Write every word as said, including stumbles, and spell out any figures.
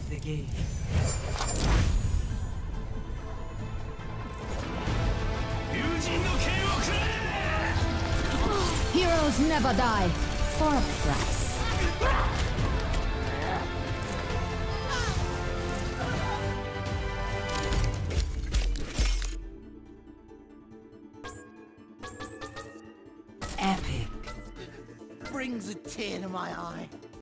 the game. Heroes never die for a price. Epic. Brings a tear to my eye.